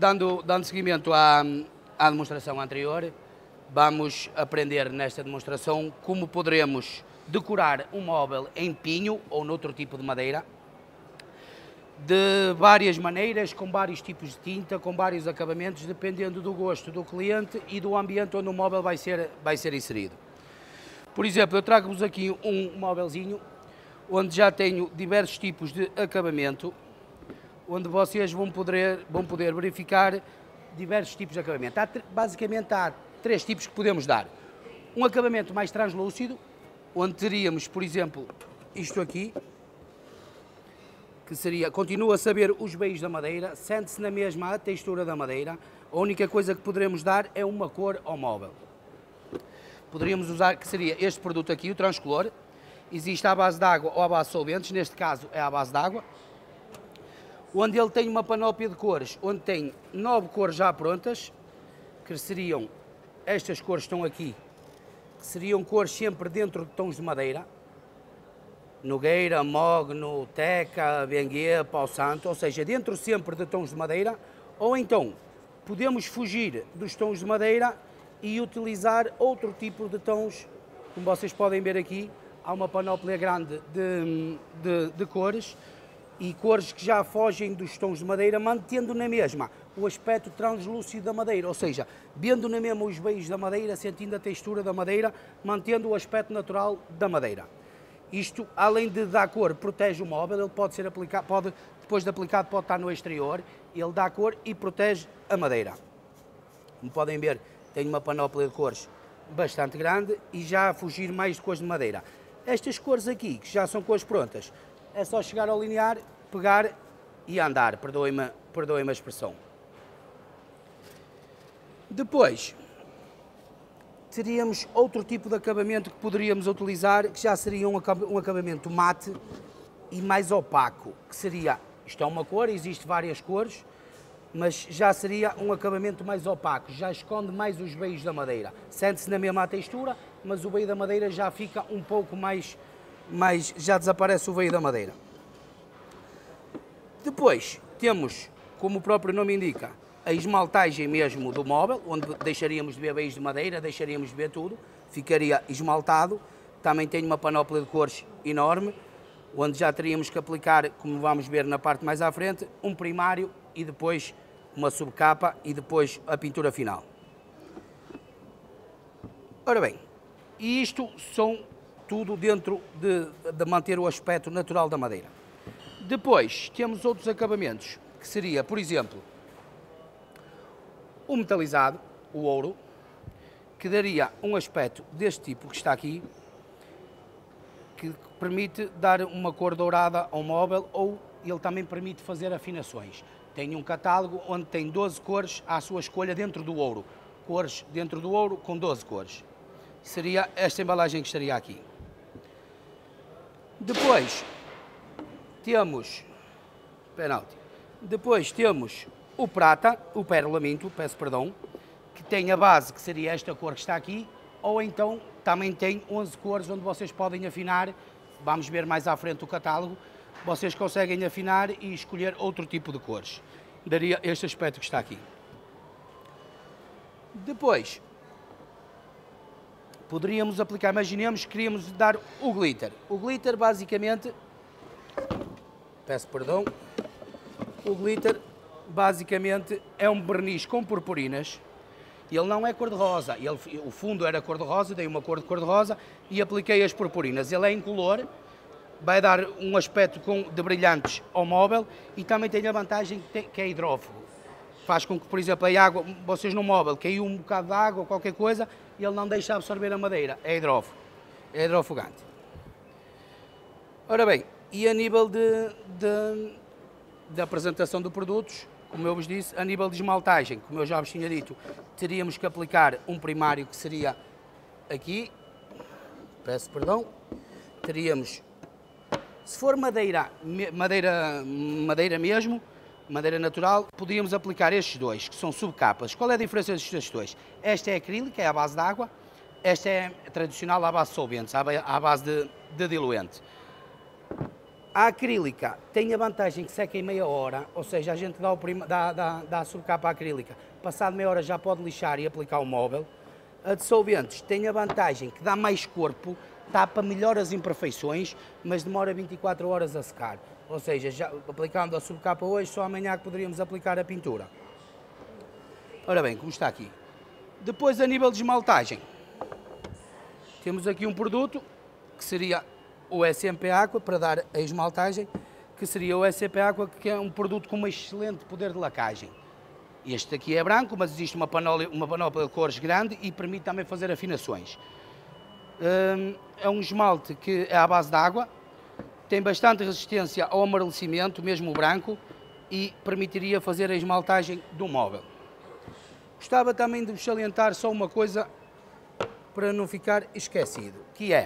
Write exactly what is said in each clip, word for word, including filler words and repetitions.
dando, dando seguimento à, à demonstração anterior, vamos aprender nesta demonstração como poderemos decorar um móvel em pinho ou noutro tipo de madeira, de várias maneiras, com vários tipos de tinta, com vários acabamentos, dependendo do gosto do cliente e do ambiente onde o móvel vai ser, vai ser inserido. Por exemplo, eu trago-vos aqui um móvelzinho, onde já tenho diversos tipos de acabamento, onde vocês vão poder, vão poder verificar diversos tipos de acabamento. Há, basicamente há três tipos que podemos dar. Um acabamento mais translúcido, onde teríamos, por exemplo, isto aqui, que seria, continua a saber os veios da madeira, sente-se na mesma a textura da madeira, a única coisa que poderemos dar é uma cor ao móvel. Poderíamos usar, que seria este produto aqui, o Transcolor, existe à base de água ou à base de solventes, neste caso é à base de água, onde ele tem uma panóplia de cores, onde tem nove cores já prontas, que seriam, estas cores estão aqui, que seriam cores sempre dentro de tons de madeira, Nogueira, Mogno, Teca, Benguê, Pau Santo, ou seja, dentro sempre de tons de madeira, ou então podemos fugir dos tons de madeira e utilizar outro tipo de tons, como vocês podem ver aqui, há uma panóplia grande de, de, de cores, e cores que já fogem dos tons de madeira, mantendo na mesma o aspecto translúcido da madeira, ou seja, vendo na mesma os veios da madeira, sentindo a textura da madeira, mantendo o aspecto natural da madeira. Isto, além de dar cor, protege o móvel, ele pode ser aplicado, pode, depois de aplicado pode estar no exterior, ele dá cor e protege a madeira. Como podem ver, tem uma panóplia de cores bastante grande e já a fugir mais de cores de madeira. Estas cores aqui, que já são cores prontas, é só chegar ao linear, pegar e andar, perdoem-me perdoem-me a expressão. Depois, teríamos outro tipo de acabamento que poderíamos utilizar, que já seria um acabamento mate e mais opaco, que seria, isto é uma cor, existe várias cores, mas já seria um acabamento mais opaco, já esconde mais os veios da madeira. Sente-se na mesma textura, mas o veio da madeira já fica um pouco mais, mais, já desaparece o veio da madeira. Depois temos, como o próprio nome indica, a esmaltagem mesmo do móvel, onde deixaríamos de ver veios de madeira, deixaríamos de ver tudo, ficaria esmaltado. Também tem uma panóplia de cores enorme, onde já teríamos que aplicar, como vamos ver na parte mais à frente, um primário e depois uma subcapa e depois a pintura final. Ora bem, e isto são tudo dentro de, de manter o aspecto natural da madeira. Depois temos outros acabamentos, que seria, por exemplo, o metalizado, o ouro, que daria um aspecto deste tipo que está aqui, que permite dar uma cor dourada ao móvel, ou ele também permite fazer afinações. Tem um catálogo onde tem doze cores à sua escolha dentro do ouro. Cores dentro do ouro com doze cores. Seria esta embalagem que estaria aqui. Depois temos, penalti, depois temos o prata, o perlamento, peço perdão, que tem a base, que seria esta cor que está aqui, ou então também tem onze cores onde vocês podem afinar, vamos ver mais à frente o catálogo, vocês conseguem afinar e escolher outro tipo de cores. Daria este aspecto que está aqui. Depois, poderíamos aplicar, imaginemos que queríamos dar o glitter. O glitter basicamente, peço perdão, o glitter basicamente é um verniz com purpurinas. Ele não é cor-de-rosa, o fundo era cor-de-rosa, dei uma cor de cor-de-rosa e apliquei as purpurinas. Ele é incolor, vai dar um aspecto com, de brilhantes ao móvel e também tem a vantagem que, tem, que é hidrófugo. Faz com que, por exemplo, a água, vocês no móvel, caiu um bocado de água ou qualquer coisa, ele não deixa absorver a madeira, é hidrófugo, é hidrofugante. Ora bem, e a nível de, de, de apresentação de produtos, como eu vos disse, a nível de esmaltagem, como eu já vos tinha dito, teríamos que aplicar um primário que seria aqui, peço perdão, teríamos, se for madeira, madeira, madeira mesmo, madeira natural, podíamos aplicar estes dois, que são subcapas. Qual é a diferença destes dois? Esta é acrílica, é à base de água, esta é tradicional à base de solventes, à base de, de diluente. A acrílica tem a vantagem que seca em meia hora, ou seja, a gente dá, o prima, dá, dá, dá a subcapa acrílica, passado meia hora já pode lixar e aplicar o móvel. A de solventes tem a vantagem que dá mais corpo, tapa melhor as imperfeições, mas demora vinte e quatro horas a secar. Ou seja, já aplicando a subcapa hoje, só amanhã que poderíamos aplicar a pintura. Ora bem, como está aqui. Depois, a nível de esmaltagem, temos aqui um produto que seria o S M P Aqua, para dar a esmaltagem, que seria o S M P Aqua, que é um produto com um excelente poder de lacagem. Este aqui é branco, mas existe uma panóplia, uma panóplia de cores grande e permite também fazer afinações. Hum, é um esmalte que é à base de água, tem bastante resistência ao amarelecimento, mesmo o branco, e permitiria fazer a esmaltagem do móvel. Gostava também de vos salientar só uma coisa para não ficar esquecido, que é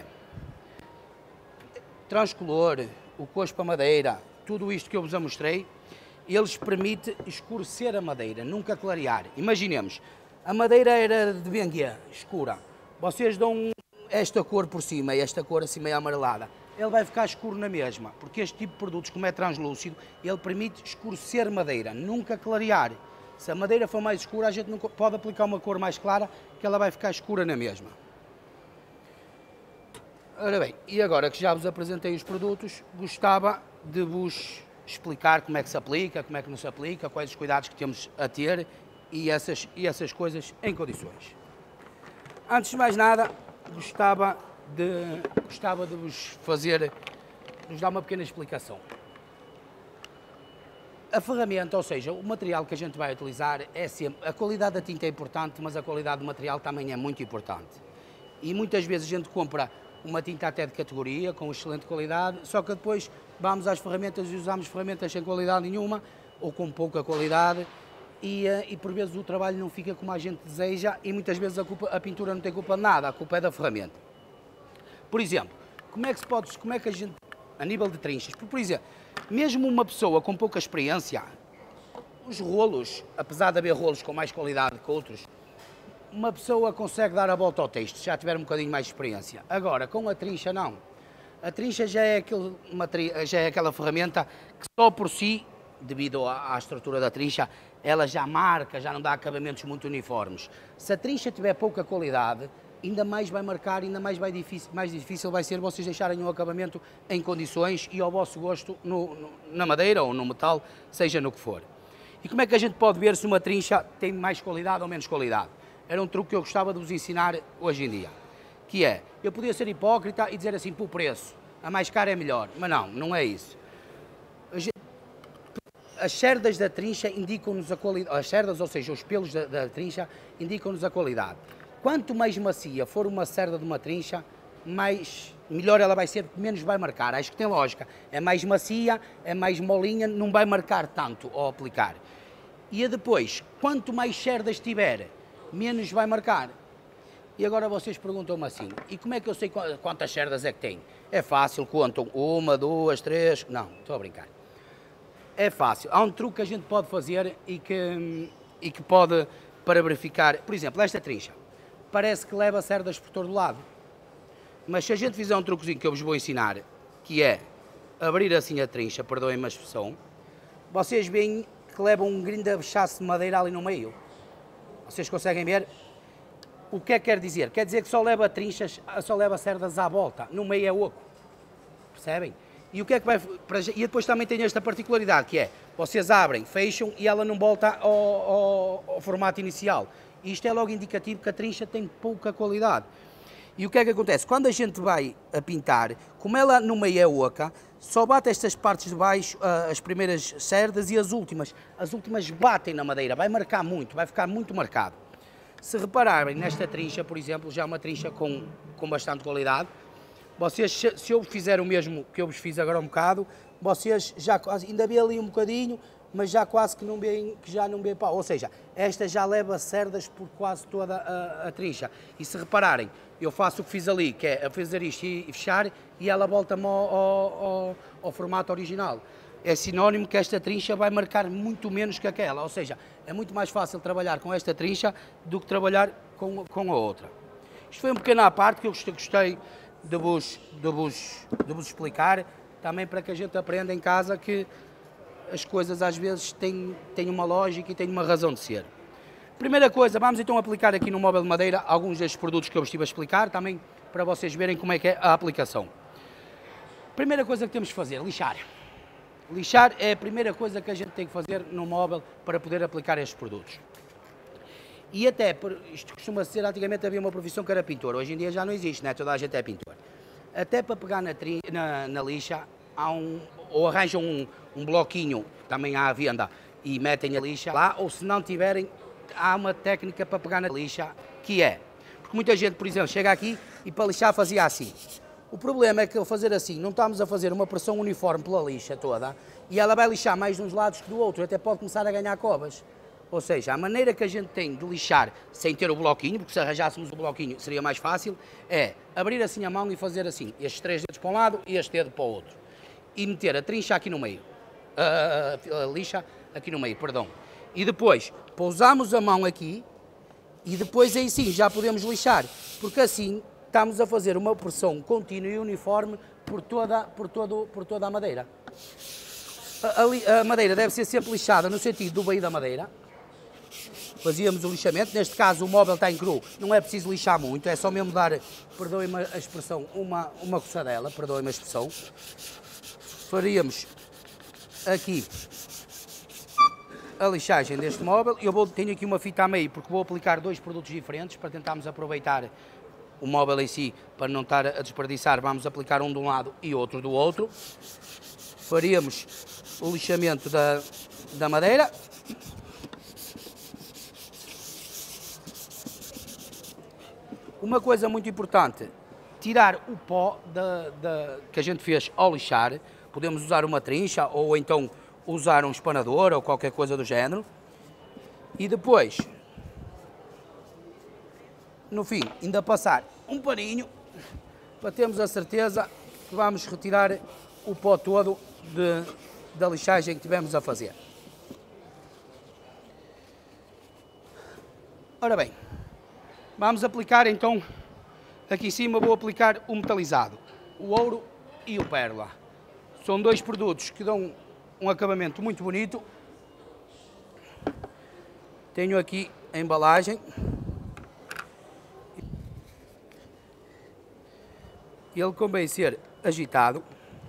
transcolor, o cospo a madeira, tudo isto que eu vos mostrei, eles permitem escurecer a madeira, nunca clarear. Imaginemos, a madeira era de bengue, escura, vocês dão esta cor por cima e esta cor assim meio amarelada, ele vai ficar escuro na mesma, porque este tipo de produtos, como é translúcido, ele permite escurecer madeira, nunca clarear. Se a madeira for mais escura, a gente não pode aplicar uma cor mais clara, que ela vai ficar escura na mesma. Ora bem, e agora que já vos apresentei os produtos, gostava de vos explicar como é que se aplica, como é que não se aplica, quais os cuidados que temos a ter e essas, e essas coisas em condições. Antes de mais nada, gostava de, gostava de vos fazer, de vos dar uma pequena explicação. A ferramenta, ou seja, o material que a gente vai utilizar, é sempre, a qualidade da tinta é importante, mas a qualidade do material também é muito importante. E muitas vezes a gente compra uma tinta até de categoria, com excelente qualidade, só que depois vamos às ferramentas e usamos ferramentas sem qualidade nenhuma, ou com pouca qualidade, e, e por vezes o trabalho não fica como a gente deseja, e muitas vezes a, culpa, a pintura não tem culpa de nada, a culpa é da ferramenta. Por exemplo, como é que se pode, como é que a gente, a nível de trinchas, por, por exemplo, mesmo uma pessoa com pouca experiência, os rolos, apesar de haver rolos com mais qualidade que outros, uma pessoa consegue dar a volta ao texto, se já tiver um bocadinho mais de experiência. Agora, com a trincha, não. A trincha já é, aquele, uma, já é aquela ferramenta que só por si, devido à, à estrutura da trincha, ela já marca, já não dá acabamentos muito uniformes. Se a trincha tiver pouca qualidade, ainda mais vai marcar, ainda mais, vai difícil, mais difícil vai ser vocês deixarem um acabamento em condições e ao vosso gosto no, no, na madeira ou no metal, seja no que for. E como é que a gente pode ver se uma trincha tem mais qualidade ou menos qualidade? Era um truque que eu gostava de vos ensinar hoje em dia, que é, eu podia ser hipócrita e dizer assim, por preço, a mais cara é melhor, mas não, não é isso. As cerdas da trincha indicam-nos a qualidade, as cerdas, ou seja, os pelos da, da trincha, indicam-nos a qualidade. Quanto mais macia for uma cerda de uma trincha, mais, melhor ela vai ser, menos vai marcar. Acho que tem lógica. É mais macia, é mais molinha, não vai marcar tanto ao aplicar. E depois, quanto mais cerdas tiver, menos vai marcar. E agora vocês perguntam-me assim, e como é que eu sei quantas cerdas é que tem? É fácil, contam uma, duas, três, não, estou a brincar. É fácil, há um truque que a gente pode fazer e que, e que pode, para verificar, por exemplo, esta trincha, parece que leva cerdas por todo lado, mas se a gente fizer um truquezinho que eu vos vou ensinar, que é abrir assim a trincha, perdoem-me a expressão, vocês veem que leva um grande abaixaço de madeira ali no meio. Vocês conseguem ver? O que é que quer dizer? Quer dizer que só leva trinchas, só leva cerdas à volta, no meio é oco. Percebem? E o que é que vai... E depois também tem esta particularidade, que é, vocês abrem, fecham e ela não volta ao, ao, ao formato inicial. Isto é logo indicativo que a trincha tem pouca qualidade. E o que é que acontece? Quando a gente vai a pintar, como ela no meio é oca, só bate estas partes de baixo, as primeiras cerdas e as últimas. As últimas batem na madeira, vai marcar muito, vai ficar muito marcado. Se repararem nesta trincha, por exemplo, já é uma trincha com, com bastante qualidade, vocês, se eu fizer o mesmo que eu vos fiz agora um bocado, vocês já ainda vê ali um bocadinho, mas já quase que não veem, que já não vê pau. Ou seja, esta já leva cerdas por quase toda a, a trincha. E se repararem, eu faço o que fiz ali, que é fazer isto e fechar, e ela volta-me ao, ao, ao formato original. É sinónimo que esta trincha vai marcar muito menos que aquela. Ou seja, é muito mais fácil trabalhar com esta trincha do que trabalhar com, com a outra. Isto foi um pequeno à parte que eu gostei de vos, de vos, de vos explicar. também para que a gente aprenda em casa que as coisas às vezes têm, têm uma lógica e têm uma razão de ser. Primeira coisa, vamos então aplicar aqui no móvel de madeira alguns destes produtos que eu vos estive a explicar, também para vocês verem como é que é a aplicação. Primeira coisa que temos que fazer, lixar. Lixar é a primeira coisa que a gente tem que fazer no móvel para poder aplicar estes produtos. E até, isto costuma ser, antigamente havia uma profissão que era pintor, hoje em dia já não existe, né? Toda a gente é pintor. Até para pegar na, tri, na, na lixa, há um, ou arranjam um, um bloquinho, também há à venda, e metem a lixa lá, ou se não tiverem, há uma técnica para pegar na lixa, que é, porque muita gente, por exemplo, chega aqui e para lixar fazia assim. O problema é que ao fazer assim, não estamos a fazer uma pressão uniforme pela lixa toda, e ela vai lixar mais de uns lados que do outro, até pode começar a ganhar covas. Ou seja, a maneira que a gente tem de lixar sem ter o bloquinho, porque se arranjássemos o bloquinho seria mais fácil, é abrir assim a mão e fazer assim, estes três dedos para um lado e este dedo para o outro. E meter a trincha aqui no meio, a, a, a lixa aqui no meio, perdão. E depois pousamos a mão aqui e depois aí sim já podemos lixar, porque assim estamos a fazer uma pressão contínua e uniforme por toda, por todo, por toda a madeira. A, a, a madeira deve ser sempre lixada no sentido do veio da madeira. Fazíamos o lixamento, neste caso o móvel está em cru, não é preciso lixar muito, é só mesmo dar, perdoem-me a expressão, uma, uma coçadela, perdoem-me a expressão. Faríamos aqui a lixagem deste móvel. Eu vou, tenho aqui uma fita a meio porque vou aplicar dois produtos diferentes para tentarmos aproveitar o móvel em si, para não estar a desperdiçar, vamos aplicar um de um lado e outro do outro. Faríamos o lixamento da, da madeira. Uma coisa muito importante, tirar o pó da, da, que a gente fez ao lixar. Podemos usar uma trincha ou então usar um espanador ou qualquer coisa do género. E depois, no fim, ainda passar um paninho para termos a certeza que vamos retirar o pó todo de, da lixagem que tivemos a fazer. Ora bem, vamos aplicar então, aqui em cima vou aplicar o metalizado, o ouro e o pérola. São dois produtos que dão um acabamento muito bonito. Tenho aqui a embalagem. Ele convém ser agitado.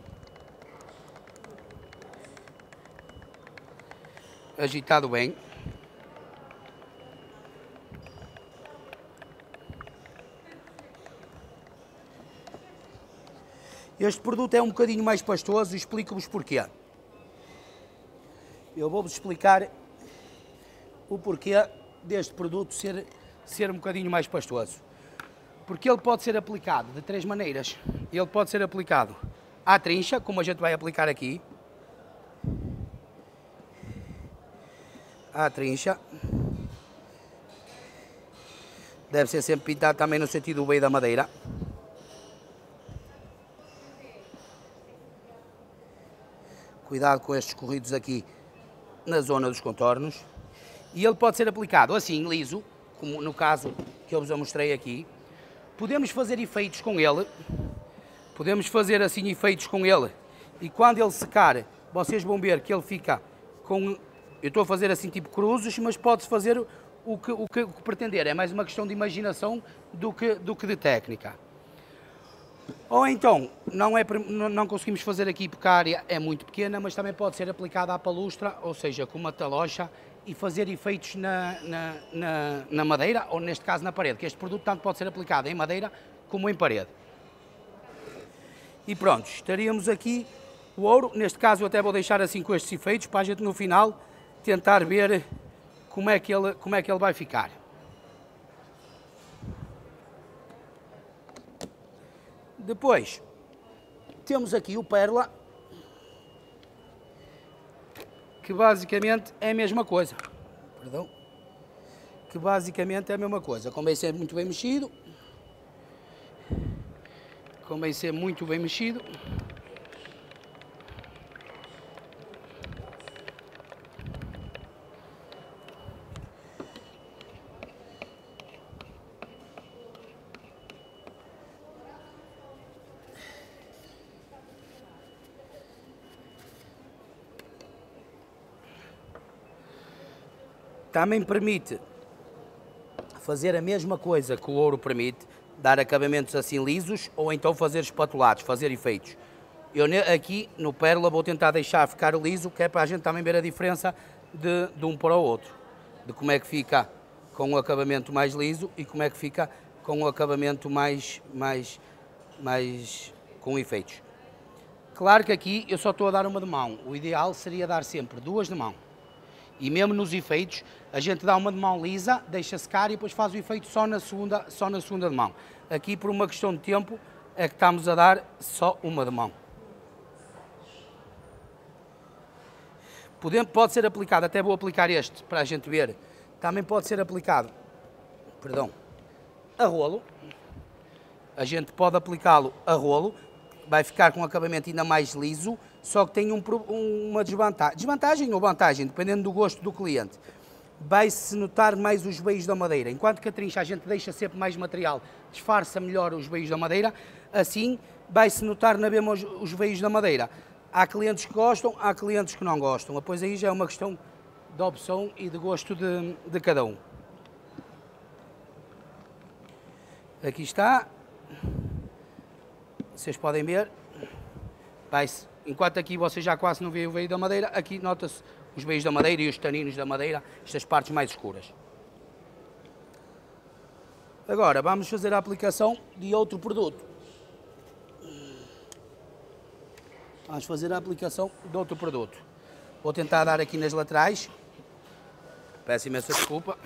Agitado bem. Este produto é um bocadinho mais pastoso e explico-vos porquê. Eu vou-vos explicar o porquê deste produto ser, ser um bocadinho mais pastoso. Porque ele pode ser aplicado de três maneiras. Ele pode ser aplicado à trincha, como a gente vai aplicar aqui. À trincha. Deve ser sempre pintado também no sentido do veio da madeira. Cuidado com estes corridos aqui na zona dos contornos. E ele pode ser aplicado assim, liso, como no caso que eu vos mostrei aqui. Podemos fazer efeitos com ele. Podemos fazer assim efeitos com ele. E quando ele secar, vocês vão ver que ele fica com... Eu estou a fazer assim tipo cruzes, mas pode-se fazer o que, o, que, o que pretender. É mais uma questão de imaginação do que, do que de técnica. Ou então, não, é, não conseguimos fazer aqui porque a área é muito pequena, mas também pode ser aplicada à palustra, ou seja, com uma talocha, e fazer efeitos na, na, na, na madeira, ou neste caso na parede, que este produto tanto pode ser aplicado em madeira como em parede. E pronto, estaríamos aqui o ouro. Neste caso eu até vou deixar assim com estes efeitos, para a gente no final tentar ver como é que ele, como é que ele vai ficar. Depois, temos aqui o pérola, que basicamente é a mesma coisa. Perdão. Que basicamente é a mesma coisa. Convém ser muito bem mexido. Convém ser muito bem mexido. também permite fazer a mesma coisa que o ouro permite, dar acabamentos assim lisos ou então fazer espatulados, fazer efeitos. Eu aqui no Pérola vou tentar deixar ficar liso, que é para a gente também ver a diferença de, de um para o outro, de como é que fica com o acabamento mais liso e como é que fica com o acabamento mais, mais, mais com efeitos. Claro que aqui eu só estou a dar uma de mão, o ideal seria dar sempre duas de mão. E mesmo nos efeitos, a gente dá uma de mão lisa, deixa secar e depois faz o efeito só na segunda, só na segunda de mão. Aqui, por uma questão de tempo, é que estamos a dar só uma de mão. Pode ser aplicado, até vou aplicar este para a gente ver, também pode ser aplicado, perdão, a rolo. A gente pode aplicá-lo a rolo, vai ficar com um acabamento ainda mais liso, só que tem um, uma desvantagem, desvantagem ou vantagem, dependendo do gosto do cliente. Vai-se notar mais os veios da madeira. Enquanto que a trincha a gente deixa sempre mais material, disfarça melhor os veios da madeira, assim vai-se notar na mesma os, os veios da madeira. Há clientes que gostam, há clientes que não gostam. Depois aí já é uma questão de opção e de gosto de, de cada um. Aqui está. Vocês podem ver. Vai-se. Enquanto aqui vocês já quase não veem o veio da madeira, aqui nota-se os veios da madeira e os taninos da madeira, estas partes mais escuras. Agora vamos fazer a aplicação de outro produto. Vamos fazer a aplicação de outro produto. Vou tentar dar aqui nas laterais. Peço imensa desculpa.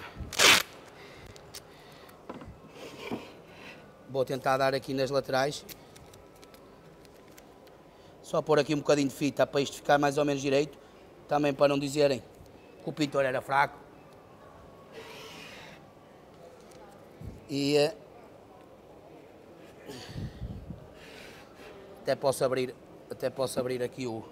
Vou tentar dar aqui nas laterais. Só pôr aqui um bocadinho de fita para isto ficar mais ou menos direito. Também para não dizerem que o pintor era fraco. E até posso abrir, até posso abrir aqui o,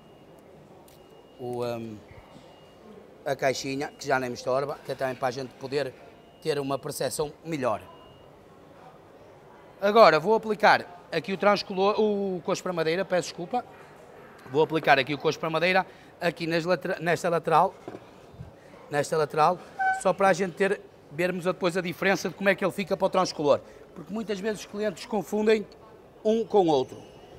o um, a caixinha, que já nem me estorba, que é também para a gente poder ter uma percepção melhor. Agora vou aplicar aqui o transcolor, o coxo para madeira, peço desculpa. Vou aplicar aqui o coxo para madeira, aqui nas later, nesta lateral, nesta lateral, só para a gente ter, vermos depois a diferença de como é que ele fica para o transcolor. Porque muitas vezes os clientes confundem um com o outro.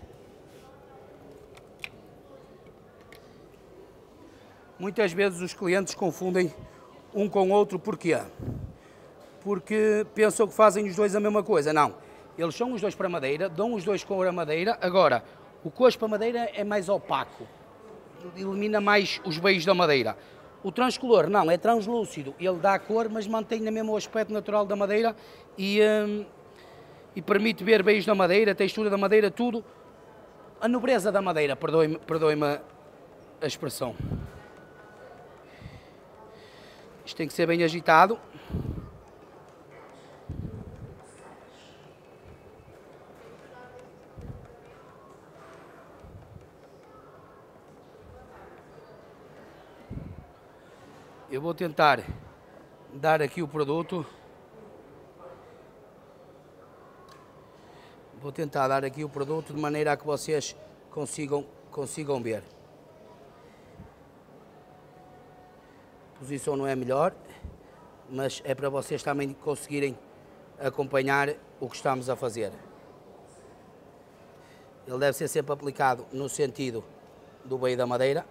Muitas vezes os clientes confundem um com o outro, porquê? Porque pensam que fazem os dois a mesma coisa. Não, eles são os dois para madeira, dão os dois com a madeira. Agora, o coxo para madeira é mais opaco, elimina mais os veios da madeira. O transcolor não, é translúcido, ele dá a cor, mas mantém no mesmo aspecto natural da madeira e, hum, e permite ver veios da madeira, a textura da madeira, tudo. A nobreza da madeira, perdoe-me perdoe-me a expressão. Isto tem que ser bem agitado. Eu vou tentar dar aqui o produto. Vou tentar dar aqui o produto de maneira a que vocês consigam, consigam ver. A posição não é melhor, mas é para vocês também conseguirem acompanhar o que estamos a fazer. Ele deve ser sempre aplicado no sentido do veio da madeira.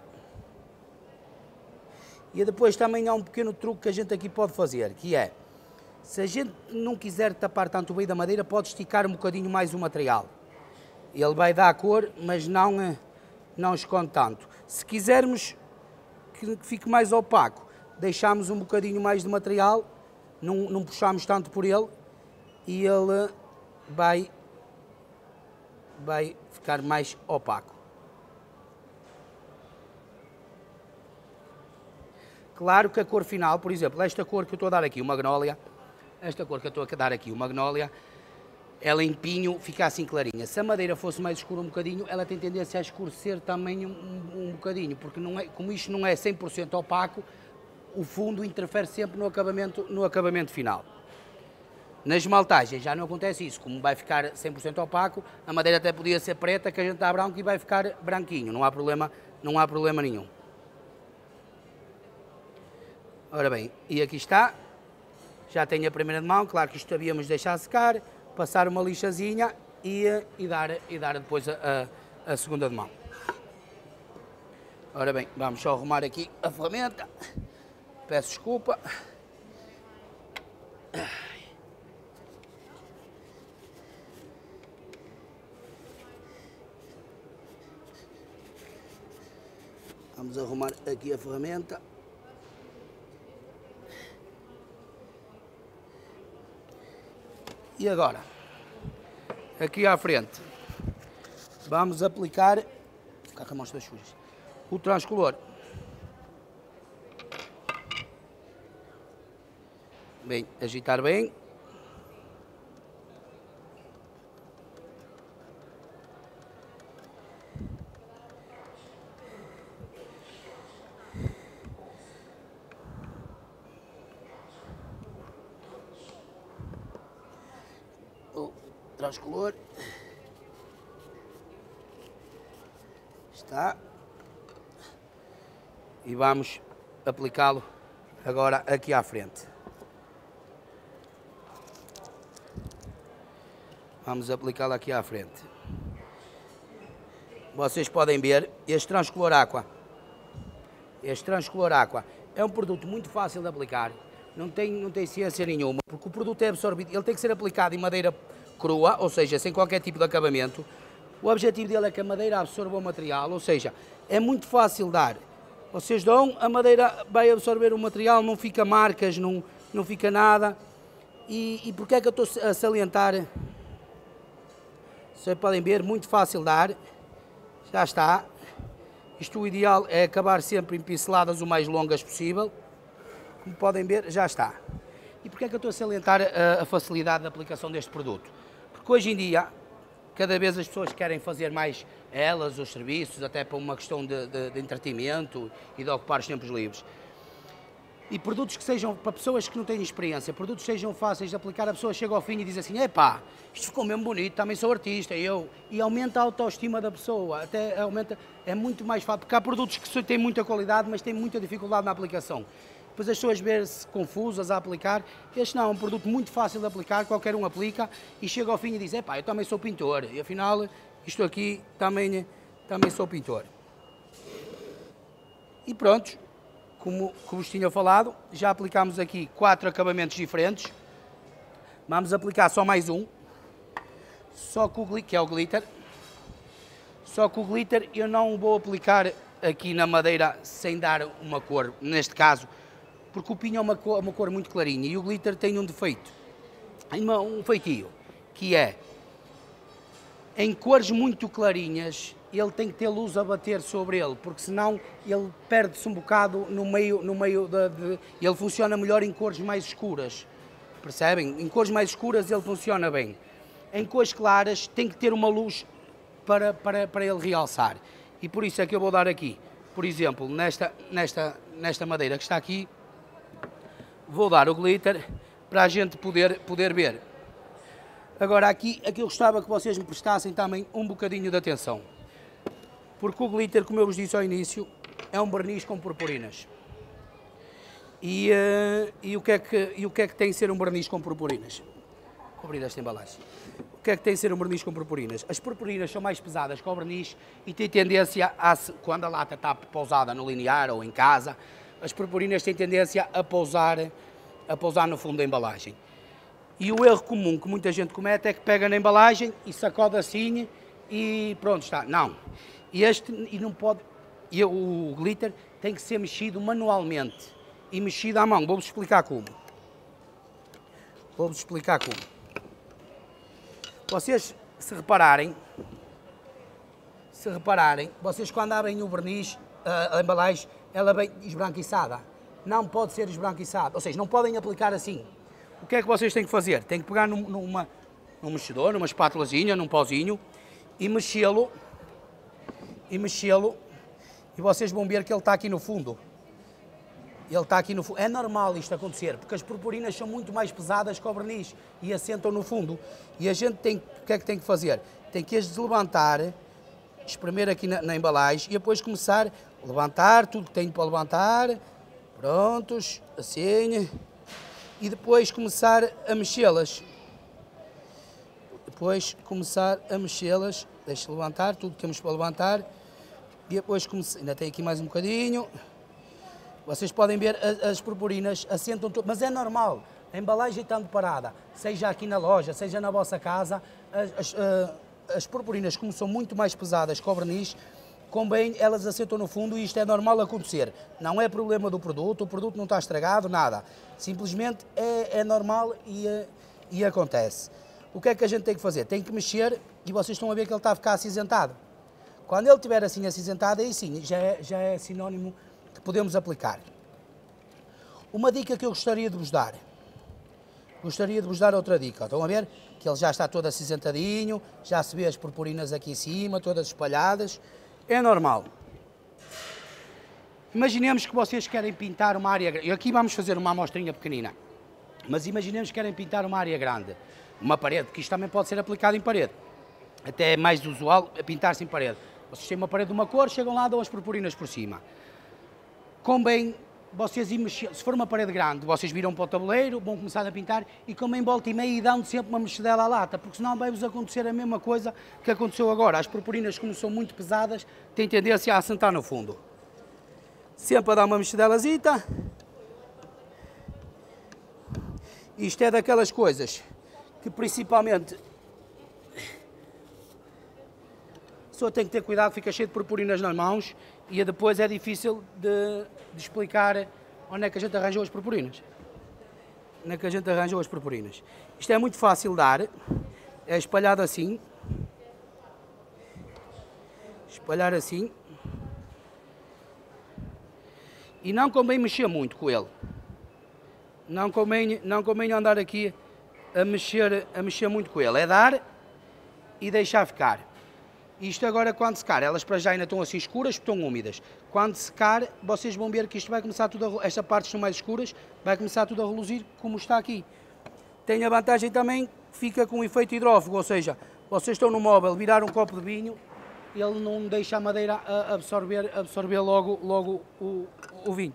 E depois também há um pequeno truque que a gente aqui pode fazer, que é, se a gente não quiser tapar tanto o veio da madeira, pode esticar um bocadinho mais o material. Ele vai dar a cor, mas não, não esconde tanto. Se quisermos que fique mais opaco, deixamos um bocadinho mais de material, não, não puxamos tanto por ele e ele vai, vai ficar mais opaco. Claro que a cor final, por exemplo, esta cor que eu estou a dar aqui, o Magnólia, esta cor que eu estou a dar aqui, o Magnólia, ela em pinho fica assim clarinha. Se a madeira fosse mais escura um bocadinho, ela tem tendência a escurecer também um, um, um bocadinho, porque não é, como isto não é cem por cento opaco, o fundo interfere sempre no acabamento, no acabamento final. Na esmaltagem já não acontece isso, como vai ficar cem por cento opaco, a madeira até podia ser preta, que a gente dá branco e vai ficar branquinho, não há problema, não há problema nenhum. Ora bem, e aqui está, já tenho a primeira de mão, claro que isto havíamos de deixar secar, passar uma lixazinha e, e, dar, e dar depois a, a, a segunda de mão. Ora bem, vamos só arrumar aqui a ferramenta, peço desculpa. Vamos arrumar aqui a ferramenta. E agora, aqui à frente, vamos aplicar ficar com a mão todas sujas, o transcolor. Bem, agitar bem. O transcolor está, e vamos aplicá-lo agora aqui à frente. Vamos aplicá-lo aqui à frente. Vocês podem ver este transcolor Aqua. Este transcolor Aqua é um produto muito fácil de aplicar. Não tem, não tem ciência nenhuma, porque o produto é absorvido, ele tem que ser aplicado em madeira crua, ou seja, sem qualquer tipo de acabamento. O objetivo dele é que a madeira absorva o material, ou seja, é muito fácil dar. Vocês dão, a madeira vai absorver o material, não fica marcas, não, não fica nada. E, e porque é que eu estou a salientar? Vocês podem ver, muito fácil dar, já está. Isto, o ideal é acabar sempre em pinceladas o mais longas possível. Como podem ver, já está. E porquê é que eu estou a salientar a, a facilidade de aplicação deste produto? Porque hoje em dia, cada vez as pessoas querem fazer mais elas, os serviços, até para uma questão de, de, de entretenimento e de ocupar os tempos livres. E produtos que sejam, para pessoas que não têm experiência, produtos que sejam fáceis de aplicar, a pessoa chega ao fim e diz assim, epá, isto ficou mesmo bonito, também sou artista, eu. E aumenta a autoestima da pessoa, até aumenta, é muito mais fácil, porque há produtos que têm muita qualidade, mas têm muita dificuldade na aplicação. Depois as pessoas verem-se confusas a aplicar. Este não, é um produto muito fácil de aplicar, qualquer um aplica e chega ao fim e diz, epá, eu também sou pintor, e afinal, isto aqui também, também sou pintor. E pronto. Como, como vos tinha falado, já aplicámos aqui quatro acabamentos diferentes. Vamos aplicar só mais um, só com o, que é o glitter. Só que o glitter eu não vou aplicar aqui na madeira sem dar uma cor, neste caso, porque o pinho é uma cor, uma cor muito clarinha e o glitter tem um defeito, um feitio, que é, em cores muito clarinhas, ele tem que ter luz a bater sobre ele, porque senão ele perde-se um bocado no meio, no meio de, de... Ele funciona melhor em cores mais escuras, percebem? Em cores mais escuras ele funciona bem. Em cores claras tem que ter uma luz para, para, para ele realçar. E por isso é que eu vou dar aqui, por exemplo, nesta, nesta, nesta madeira que está aqui, vou dar o glitter para a gente poder, poder ver. Agora aqui, aqui eu gostava que vocês me prestassem também um bocadinho de atenção. Porque o glitter, como eu vos disse ao início, é um verniz com purpurinas. E, uh, e, o que é que, e o que é que tem de ser um verniz com purpurinas? Vou abrir esta embalagem. O que é que tem de ser um verniz com purpurinas? As purpurinas são mais pesadas que o verniz e têm tendência, a, quando a lata está pousada no linear ou em casa, as purpurinas têm tendência a pousar, a pousar no fundo da embalagem. E o erro comum que muita gente comete é que pega na embalagem e sacode assim e pronto, está. Não. E este e não pode, e o glitter tem que ser mexido manualmente e mexido à mão. Vou-vos explicar como. Vou-vos explicar como. Vocês, se repararem, se repararem, vocês quando abrem o verniz, a, a embalagem, ela vem esbranquiçada. Não pode ser esbranquiçada, ou seja, não podem aplicar assim. O que é que vocês têm que fazer? Têm que pegar num, numa, num mexedor, numa espátulazinha, num pauzinho e mexê-lo. E mexê-lo, e vocês vão ver que ele está aqui no fundo. Ele está aqui no fundo. É normal isto acontecer, porque as purpurinas são muito mais pesadas que o verniz e assentam no fundo. E a gente tem, o que é que tem que fazer? Tem que as deslevantar, espremer aqui na, na embalagem e depois começar a levantar tudo que tem para levantar. Prontos, assim. E depois começar a mexê-las. Depois começar a mexê-las. Deixa levantar tudo que temos para levantar. E depois começar. Ainda tem aqui mais um bocadinho. Vocês podem ver as, as purpurinas assentam tudo, mas é normal. A embalagem estando parada, seja aqui na loja, seja na vossa casa, as, as, as purpurinas, como são muito mais pesadas que o verniz, convém, elas assentam no fundo e isto é normal acontecer. Não é problema do produto, o produto não está estragado, nada. Simplesmente é, é normal e, e acontece. O que é que a gente tem que fazer? Tem que mexer e vocês estão a ver que ele está a ficar acinzentado. Quando ele estiver assim acinzentado, aí sim, já é, já é sinónimo que podemos aplicar. Uma dica que eu gostaria de vos dar. Gostaria de vos dar outra dica. Estão a ver? Que ele já está todo acinzentadinho, já se vê as purpurinas aqui em cima, todas espalhadas. É normal. Imaginemos que vocês querem pintar uma área grande. Aqui vamos fazer uma amostrinha pequenina. Mas imaginemos que querem pintar uma área grande. Uma parede, que isto também pode ser aplicado em parede. Até é mais usual pintar-se em parede. Vocês têm uma parede de uma cor, chegam lá, dão as purpurinas por cima. Convém vocês, se for uma parede grande, vocês viram para o tabuleiro, vão começar a pintar e comem volta e meia e dão sempre uma mexidela à lata, porque senão vai-vos acontecer a mesma coisa que aconteceu agora. As purpurinas, como são muito pesadas, têm tendência a assentar no fundo. Sempre a dar uma mexidelazita. Isto é daquelas coisas que principalmente a pessoa tem que ter cuidado, fica cheio de purpurinas nas mãos e depois é difícil de, de explicar onde é que a gente arranjou as purpurinas. Onde é que a gente arranjou as purpurinas. Isto é muito fácil de dar, é espalhado assim, espalhar assim, e não convém mexer muito com ele. Não convém, não convém andar aqui a mexer, a mexer muito com ele, é dar e deixar ficar. Isto agora quando secar, elas para já ainda estão assim escuras, estão úmidas. Quando secar, vocês vão ver que isto vai começar tudo a, esta parte são mais escuras, vai começar tudo a reluzir como está aqui. Tem a vantagem também que fica com um efeito hidrófugo, ou seja, vocês estão no móvel, virar um copo de vinho, ele não deixa a madeira absorver, absorver logo, logo o, o vinho.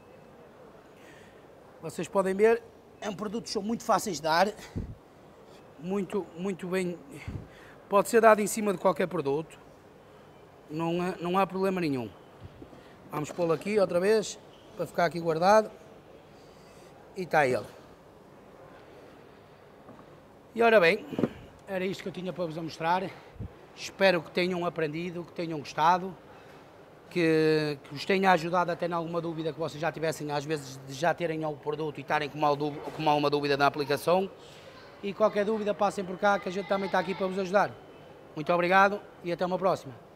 Vocês podem ver, é um produto que são muito fáceis de dar, muito, muito bem. Pode ser dado em cima de qualquer produto, não, é, não há problema nenhum. Vamos pô-lo aqui outra vez, para ficar aqui guardado. E está ele. E ora bem, era isto que eu tinha para vos mostrar. Espero que tenham aprendido, que tenham gostado, que, que vos tenha ajudado até em alguma dúvida que vocês já tivessem, às vezes, de já terem o produto e estarem com uma dúvida na aplicação. E qualquer dúvida passem por cá que a gente também está aqui para vos ajudar. Muito obrigado e até uma próxima.